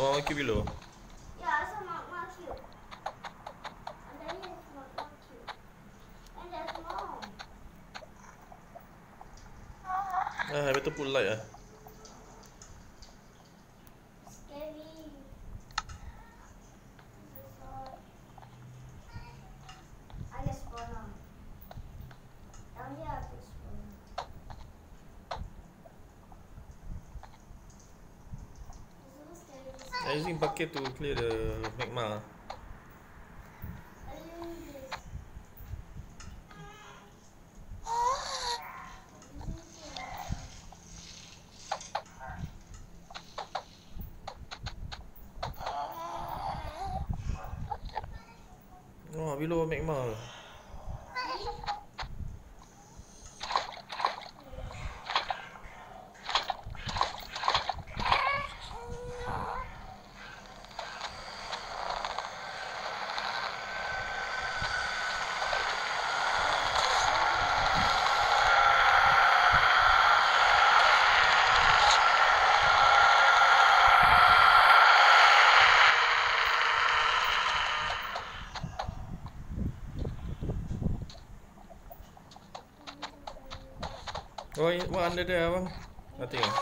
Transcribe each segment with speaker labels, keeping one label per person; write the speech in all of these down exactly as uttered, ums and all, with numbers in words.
Speaker 1: magma cube below?
Speaker 2: Yeah, it's a magma cube. And then it's magma cube. And there's more.
Speaker 1: Ah, I better put light ah.
Speaker 2: Scary. This is hard. I get spawner. Down here I put spawner. This is so scary.
Speaker 1: I'm using bucket to clear the magma.
Speaker 2: I use this.
Speaker 1: Oh, below magma. Oh, what under there, abang? Nothing. Ah?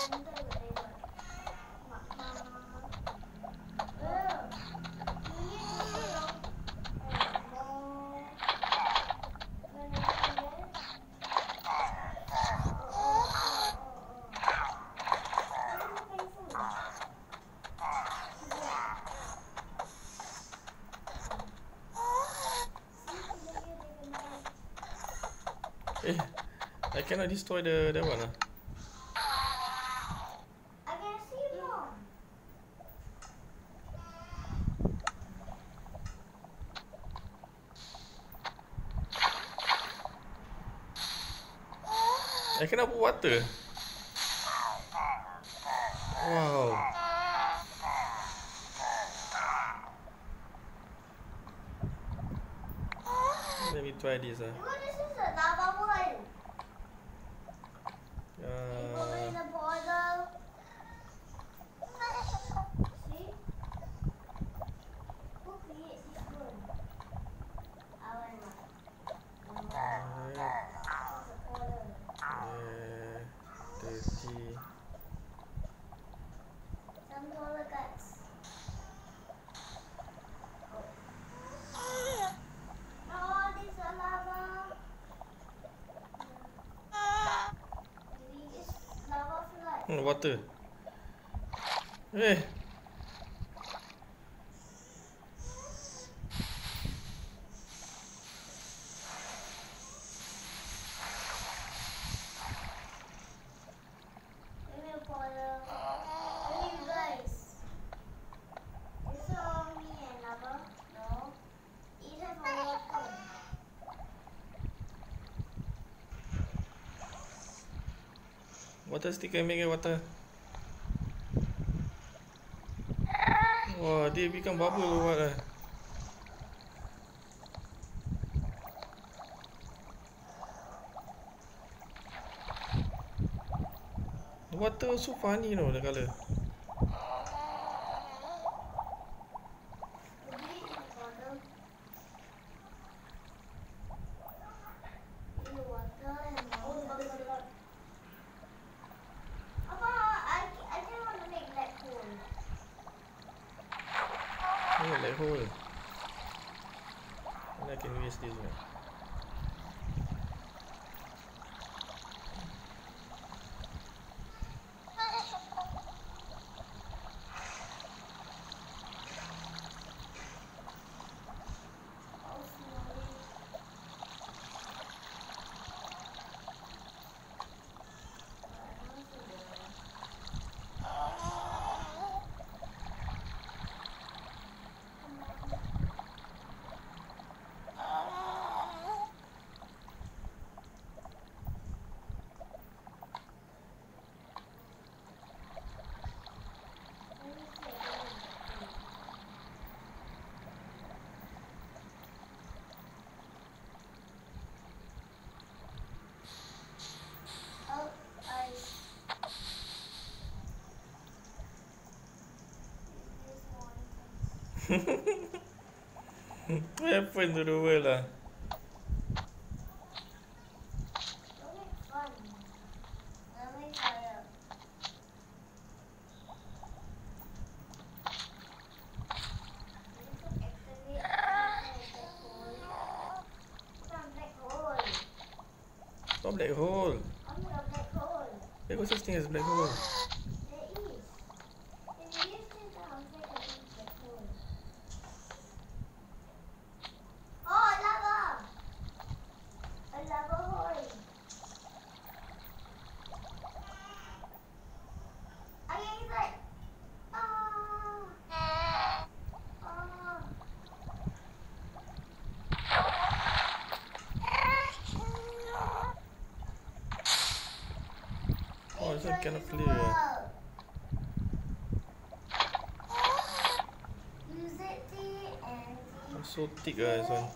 Speaker 1: Eh, I cannot destroy the that one. Ah.
Speaker 2: I can see more.
Speaker 1: I cannot put water. Wow. Let me try this. Ah.
Speaker 2: What is this? A lava one.
Speaker 1: Uh,
Speaker 2: In the bottle. See? Who creates this one? I don't know.
Speaker 1: Alright.
Speaker 2: It's a bottle.
Speaker 1: Yeah, thirty.
Speaker 2: Some taller guys. No, this is lava. Maybe it's lava fly.
Speaker 1: Hmm, water. Eh.
Speaker 2: Maybe a bottle. Maybe you guys. Is it only and lava? No. It has a water.
Speaker 1: Water stick can make it water. Wah, dia become bubble or what ah? The water so funny, you know, the colour.
Speaker 2: Maybe it's a bottle. In the water and lava. Papa, I, I just want to make black hole.
Speaker 1: Oh, black hole. And I can use this one.
Speaker 2: How slowly.
Speaker 1: What happened to the world lah?
Speaker 2: Don't make fun. Don't make fire. You should activate the black hole. Bukan black hole.
Speaker 1: Oh, black hole.
Speaker 2: Only a black hole.
Speaker 1: There was such thing as black hole.
Speaker 2: There is. If you use this outside, there is black hole. Oh, lava! A lava hole. I can inside. Ah. Ah.
Speaker 1: Oh, this one cannot
Speaker 2: Use
Speaker 1: clear.
Speaker 2: world. Use it T and T.
Speaker 1: I'm so thick ah, this one.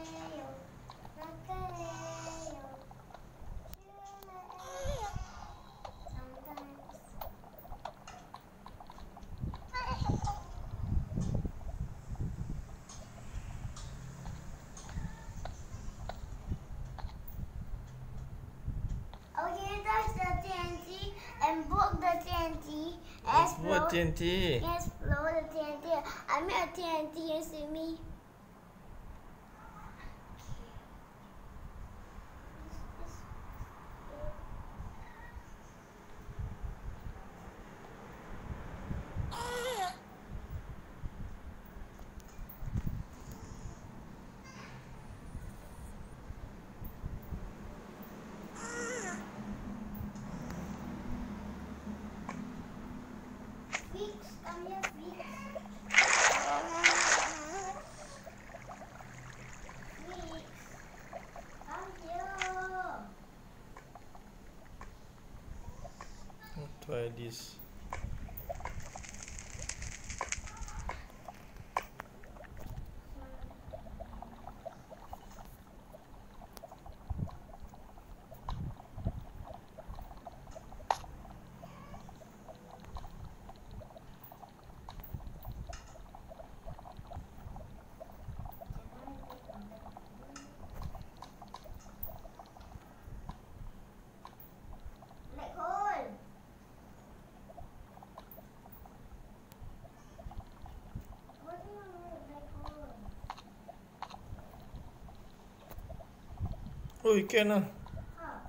Speaker 2: Okay, touch the T N T and broke the T N T.
Speaker 1: What
Speaker 2: Explode.
Speaker 1: T N T?
Speaker 2: Explode the T N T. I made a T N T. You see me? Fix, come here, fix. Fix, come here.
Speaker 1: I'll try this.
Speaker 2: Black hole. What do you want with black hole?
Speaker 1: Oh, you can ah.
Speaker 2: Huh?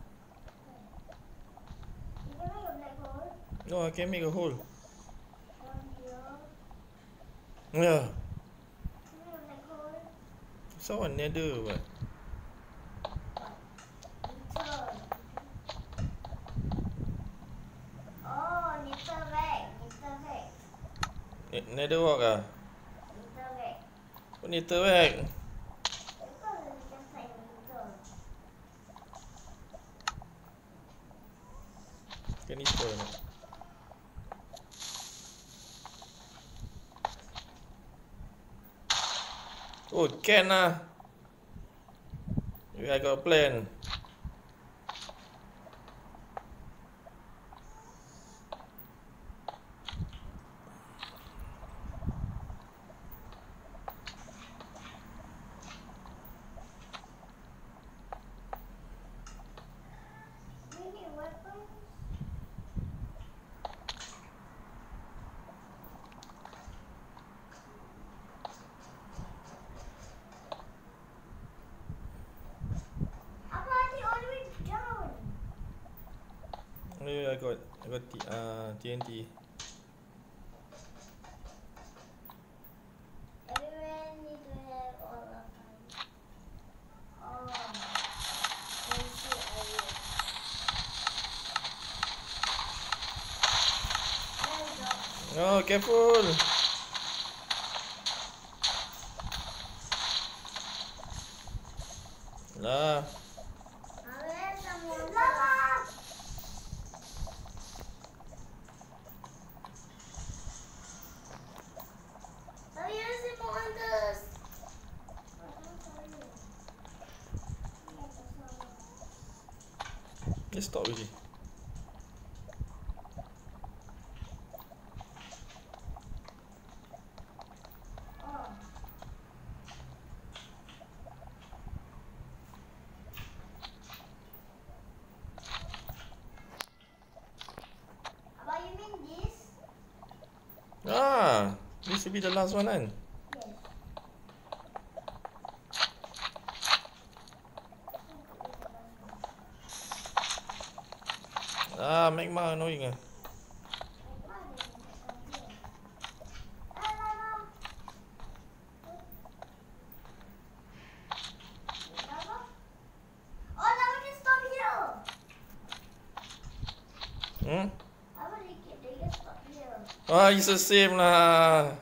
Speaker 2: You can make a black hole.
Speaker 1: No, I can make a hole.
Speaker 2: Down here.
Speaker 1: Yeah.
Speaker 2: Can you make a black hole?
Speaker 1: Someone Nether what?
Speaker 2: Enter. Oh, Nether back. Nether back.
Speaker 1: Ne- Nether walk ah?
Speaker 2: Nether back.
Speaker 1: What Nether back?
Speaker 2: Because it's just like Nether.
Speaker 1: Can Nether or not? Oh, can ah. Maybe I got a plan.
Speaker 2: We need weapons. Apa hati all the way down?
Speaker 1: Maybe I got I got T, uh, T N T.
Speaker 2: Everyone need to have all of them. Oh, let's see area. There we go.
Speaker 1: Oh, careful! Lah,
Speaker 2: Where's some more lava? Are you using monsters?
Speaker 1: just stop already.
Speaker 2: Oh,
Speaker 1: should be the last one kan?
Speaker 2: Yes.
Speaker 1: Ah, magma annoying ah.
Speaker 2: Oh, lava can stop here.
Speaker 1: Hmm?
Speaker 2: Lava they can they can stop here.
Speaker 1: Ah, it's the same lah.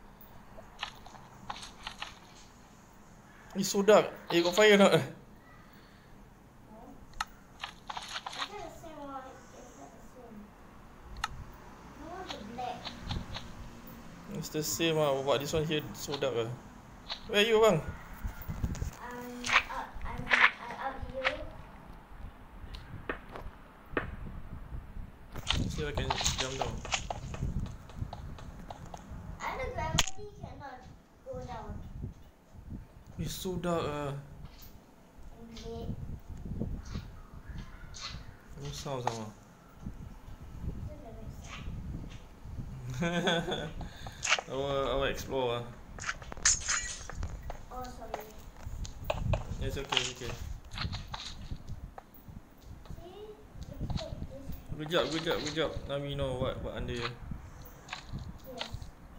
Speaker 1: It's so dark. Eh, got fire not?
Speaker 2: Is that the same one? Is that the same? I want the black.
Speaker 1: It's the same ah, but this one here so dark ah. Where are you bang?
Speaker 2: I'm up. I'm I'm up here.
Speaker 1: See if I can jump down.
Speaker 2: And the gravity cannot go down.
Speaker 1: It's so dark ah.
Speaker 2: Okay.
Speaker 1: No sound sama.
Speaker 2: This doesn't make sense.
Speaker 1: I will, I will explore ah.
Speaker 2: Oh, sorry.
Speaker 1: It's okay, it's okay.
Speaker 2: See? Look at this.
Speaker 1: Good job, good job, good job. Now we know what, what under here.
Speaker 2: Yes.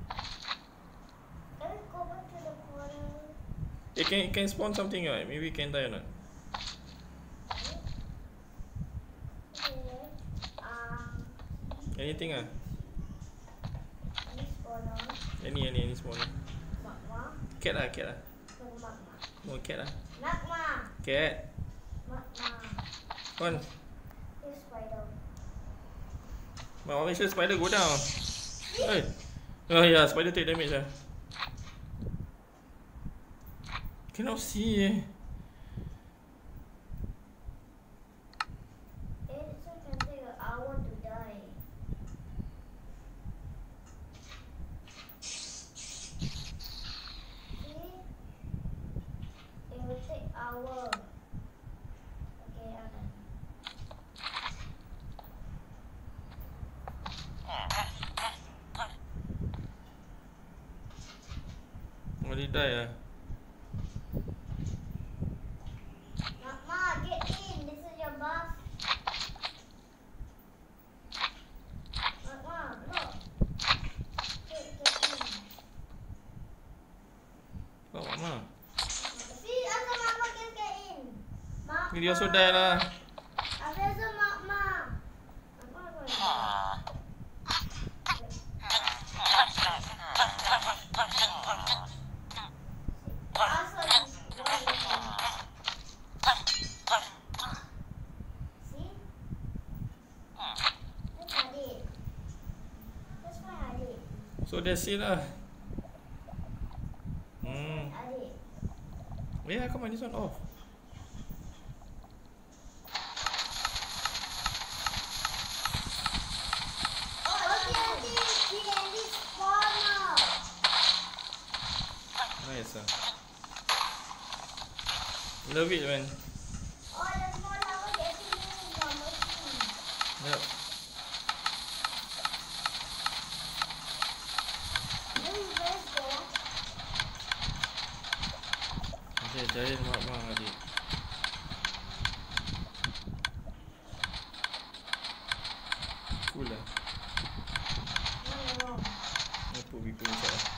Speaker 2: Let me go back to the corner.
Speaker 1: It can, it can spawn something right? Maybe it can die or not?
Speaker 2: Okay. Um.
Speaker 1: Anything ah?
Speaker 2: This corner.
Speaker 1: Any, any, any spawn.
Speaker 2: Magma.
Speaker 1: Cat lah, cat lah.
Speaker 2: No magma.
Speaker 1: No, cat lah.
Speaker 2: Magma.
Speaker 1: Cat.
Speaker 2: Magma.
Speaker 1: One.
Speaker 2: This spider.
Speaker 1: But make sure spider go down. Hey. Oh yeah, spider take damage ah. Cannot see eh.
Speaker 2: It can take an hour to die. See? It will take hour. Okay, I'm done.
Speaker 1: Oh, dia die ah.
Speaker 2: Magma, get in. This is your buff. Magma, look. Get, get in.
Speaker 1: Oh, mama.
Speaker 2: See, other Magma can get in. Magma.
Speaker 1: Dia also die lah.
Speaker 2: There's a Magma. Magma going to also, see? That's I did. That's why I did.
Speaker 1: So that's it lah. Hmm.
Speaker 2: I did.
Speaker 1: Yeah, come on, this one off.
Speaker 2: Oh, T N T, T N T spawner.
Speaker 1: Nice ah. Love it man.
Speaker 2: Oh, there's more lava getting in your machine.
Speaker 1: Yep.
Speaker 2: This is best though.
Speaker 1: Okay, giant magma adik. Cool lah.
Speaker 2: No, no, no.
Speaker 1: I'll put people inside lah.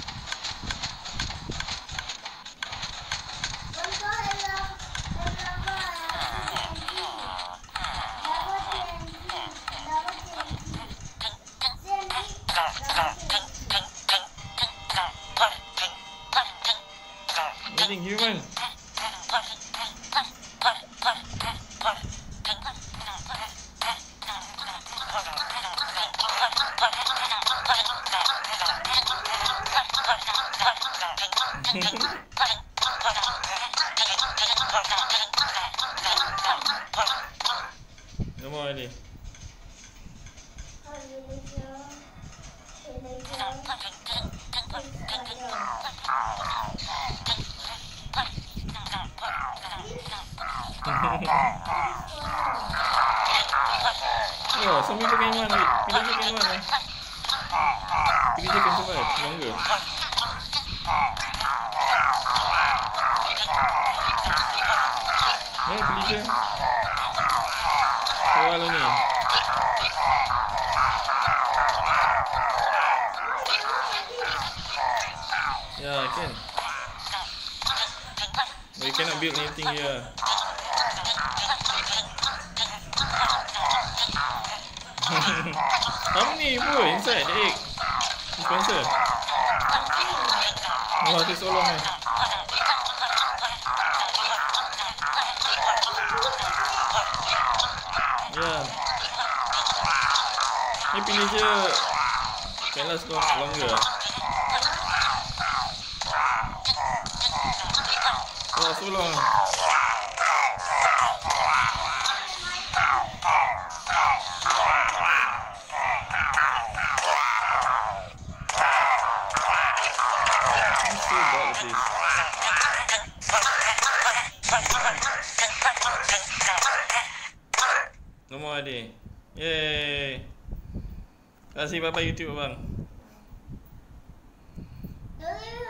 Speaker 2: Don't go in the, in the lava, uh, T N T. Lava T N T. Lava T N T. T N T. Lava T N T.
Speaker 1: Anything human? No more already.
Speaker 2: Oh, villager. Villager.
Speaker 1: Yo, some people can run. Villager can run eh. villager can survive longer. Eh, villager. Keluar lah ni. Yeah, I can. But you cannot build anything here. How many pun inside the egg? Dispenser. Wah, tu so long eh. Yeah. Ni villager can last longer. Oh, so long. I'm so bored with this. No more idea. Yay. Terima kasih, bye bye YouTube abang.